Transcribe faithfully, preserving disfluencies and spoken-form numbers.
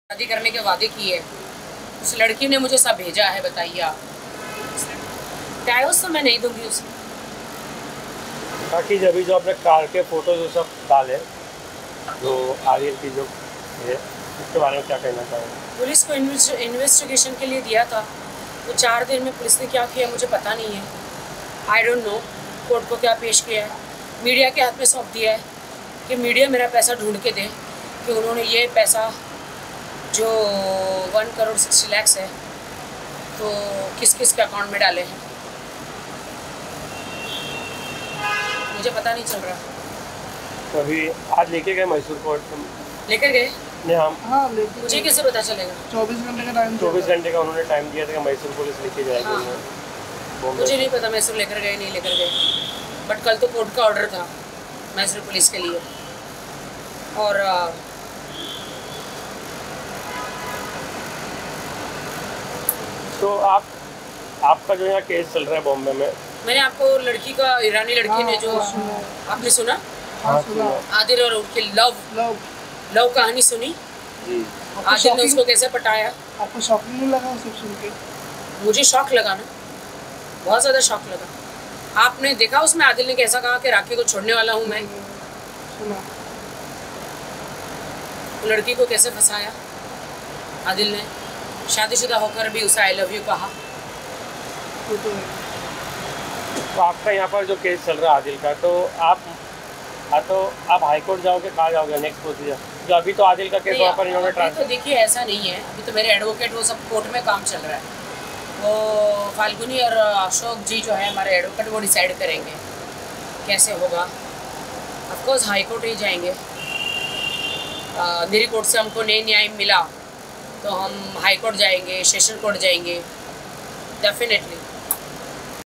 शादी करने के वादे किए, उस लड़की ने मुझे सब भेजा है। बताइए आप, डाइवोर्स तो मैं नहीं दूंगी उसे। बाकी जब भी जो अपने कार के फोटो जो सब डाले, जो आर्यन की जो है, उसके बारे में क्या कहना चाहेंगे? पुलिस को इन्वेस्टिगेशन के लिए दिया था, तो चार दिन में पुलिस ने क्या किया मुझे पता नहीं है। आई डोंट नो कोर्ट को क्या पेश किया है, मीडिया के हाथ में सौंप दिया है कि मीडिया मेरा पैसा ढूंढ के दे कि उन्होंने ये पैसा जो वन करोड़ सिक्सटी लैक्स है तो किस किस के अकाउंट में डाले हैं, मुझे पता नहीं चल रहा। तो अभी आज लेके गए मैसूर कोर्ट, लेकर गए? नहीं हम हाँ लेके मुझे कैसे पता चलेगा? चौबीस घंटे का टाइम चौबीस घंटे का उन्होंने टाइम दिया था कि मैसूर पुलिस लेके जाएगी। हाँ। मुझे नहीं पता मैसूर लेकर गए नहीं लेकर गए, बट कल तो कोर्ट का ऑर्डर था मैसूर पुलिस के लिए। और तो आप आपका जो यहाँ केस चल रहा है बॉम्बे में, मैंने आपको लड़की का, ईरानी लड़की ने जो आपने सुना, हाँ सुना, आदिल और उनकी लव लव लव कहानी सुनी जी आदिल ने उसको कैसे पटाया। आपको शॉकिंग नहीं लगा सब सुन के? मुझे शौक लगा ना, बहुत ज़्यादा शौक लगा। आपने देखा उसमें आदिल ने कैसा कहा कि राखी को छोड़ने वाला हूँ मैं। सुना लड़की को कैसे फंसाया आदिल ने, शादीशुदा होकर भी उसे आई लव यू कहा। वो तो है। तो आपका यहाँ पर जो केस चल रहा है आदिल का, तो आप हाँ तो आप हाई कोर्ट जाओगे, कहाँ जाओगे नेक्स्ट प्रोसीजर? जो अभी तो आदिल का केस वहाँ पर इन्होंने अभी ट्रांसफर। तो देखिए ऐसा नहीं है, अभी तो मेरे एडवोकेट वो सब कोर्ट में काम चल रहा है, वो फाल्गुनी और अशोक जी जो है हमारे एडवोकेट वो डिसाइड करेंगे कैसे होगा। ऑफकोर्स हाई कोर्ट ही जाएंगे। मेरी कोर्ट से हमको नई न्याय मिला तो हम हाई कोर्ट जाएंगे, सेशन कोर्ट जाएंगे डेफिनेटली।